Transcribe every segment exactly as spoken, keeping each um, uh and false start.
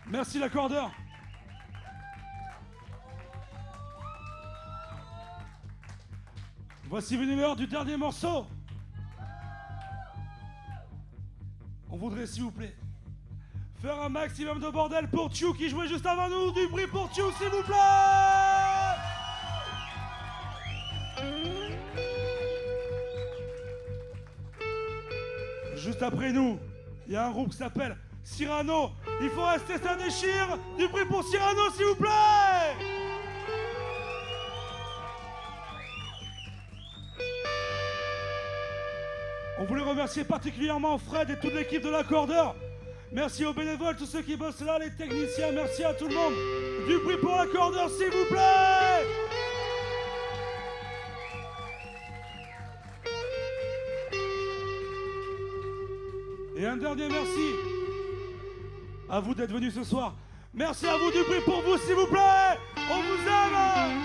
Merci l'accordeur. Voici venu l'heure du dernier morceau. On voudrait, s'il vous plaît, faire un maximum de bordel pour Tchou qui jouait juste avant nous. Du bruit pour Tchou, s'il vous plaît. Juste après nous, il y a un groupe qui s'appelle Cyrano. Il faut rester, ça déchire. Du bruit pour Cyrano, s'il vous plaît. On voulait remercier particulièrement Fred et toute l'équipe de l'accordeur. Merci aux bénévoles, tous ceux qui bossent là, les techniciens, merci à tout le monde. Du bruit pour l'accordeur, s'il vous plaît. Et un dernier merci à vous d'être venus ce soir. Merci à vous, du bruit pour vous, s'il vous plaît. On vous aime.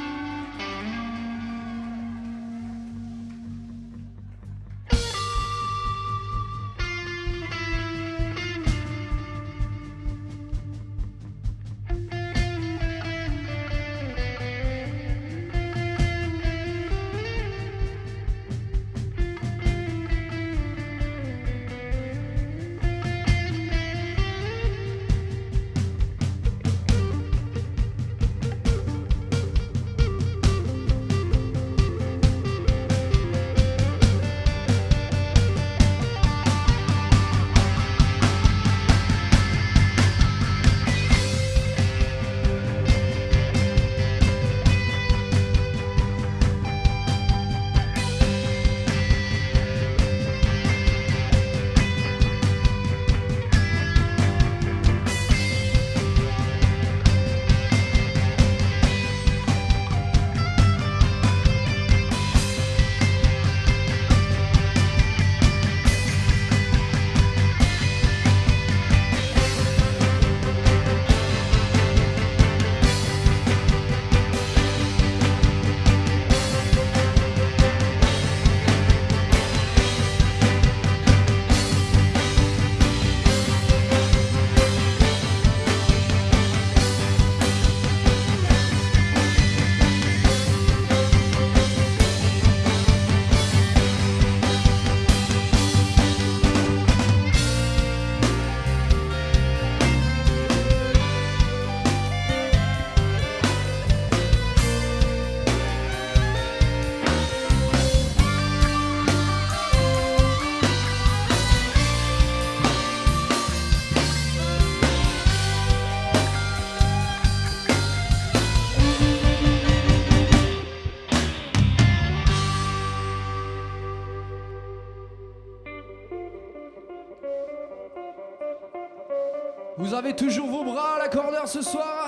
Vous avez toujours vos bras à l'accordeur ce soir.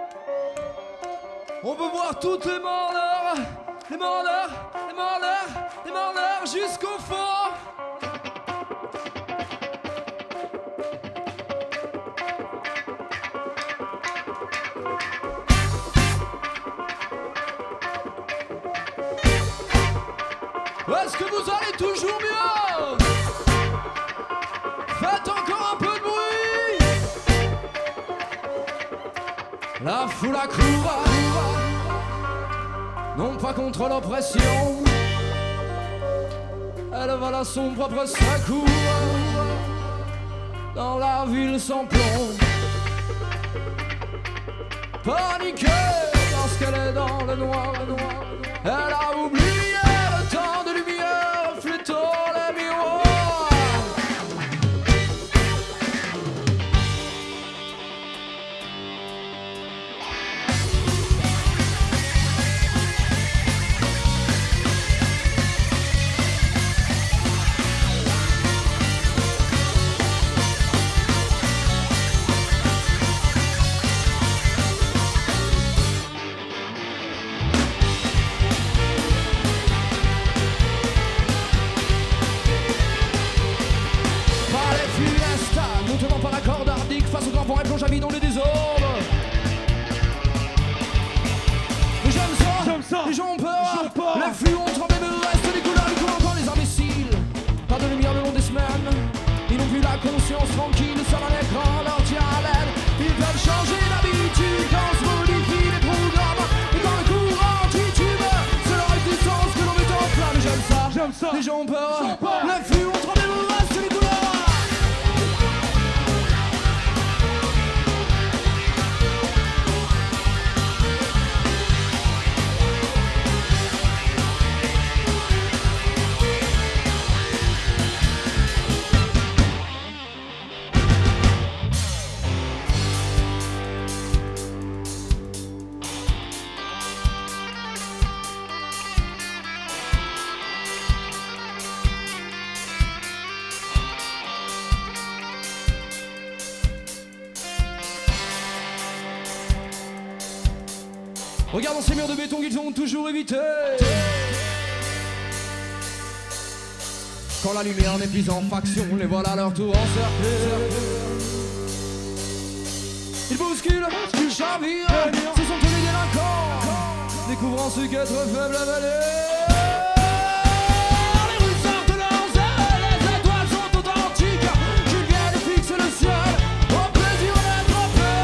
On veut voir toutes les mordeurs, les mordeurs, les mordeurs, les mordeurs jusqu'au fond. Est-ce que vous allez toujours bien? Faites encore un peu de bruit. La foule accourt, non pas contre l'oppression, elle va à son propre secours. Dans la ville sans plomb, paniquée parce qu'elle est dans le noir, elle a oublié le temps de lumière, flûtant les miroirs. Par la corde ardique face au crampon et plonge à vie dans le désordre. J'aime ça, J'aime ça. Les gens ont peur, peur. Les flux ont tremblé mais le reste des couleurs, ils coulent encore les imbéciles. Pas de lumière le long des semaines, ils n'ont plus la conscience tranquille sur un écran, leur tient à l'aide. Ils peuvent ça. Les gens ont peur, Les gens ont peur. l'afflux ont tremblé vos bras, c'est les couleurs. Regardons ces murs de béton qu'ils ont toujours évité. Quand la lumière n'est plus en faction, les voilà à leur tour encerclés. Ils bousculent, ils chavirent, ce sont tous les délinquants, découvrant ce qu'être faible avalé. Les rues sortent de leurs ailes, les étoiles sont authentiques, qu'ils viennent fixer le ciel au plaisir d'être fait.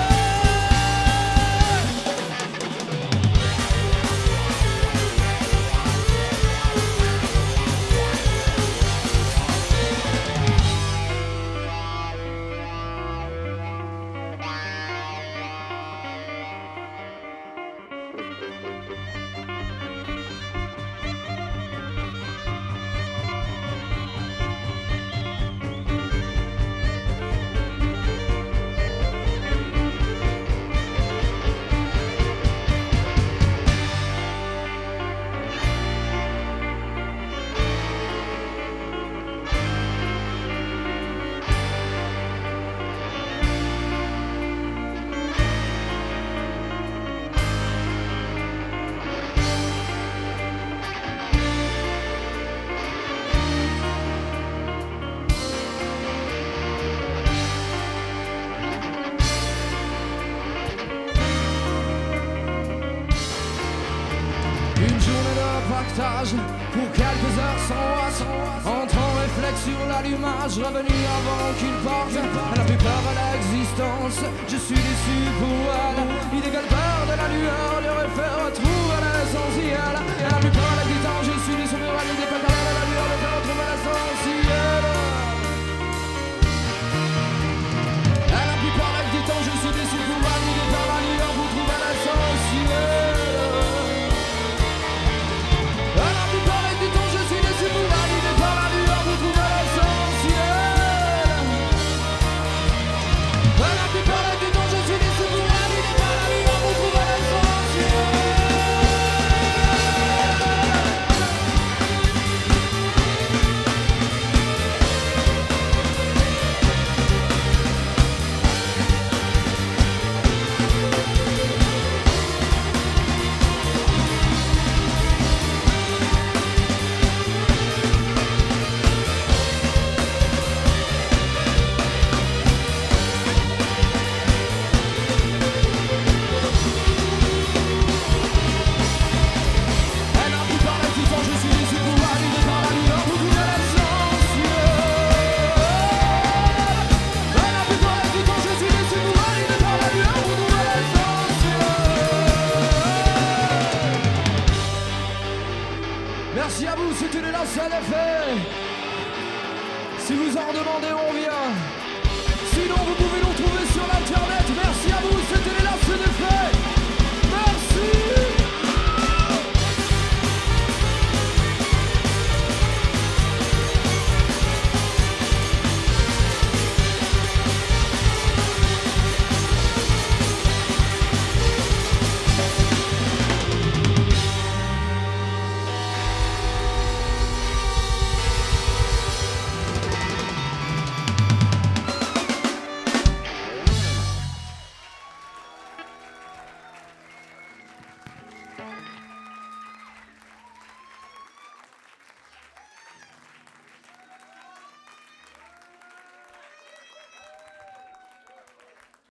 Pour quelques heures sans oise, entre en réflexe sur l'allumage, revenu avant qu'il parte. Elle a plus peur à l'existence, je suis déçu pour elle. L'idée qu'elle peur de la lueur lui aurait fait retrouver l'essentiel. Elle a plus peur à l'existence, je suis déçu pour elle. L'idée qu'elle peur de la lueur lui fait retrouver l'essentiel. Elle a plus peur à l'existence, je suis déçu pour elle. L'idée par la lueur vous trouvez l'essentiel. Merci à vous, c'était les Lancers d'effet. Si vous en demandez, on vient. Sinon, vous pouvez nous trouver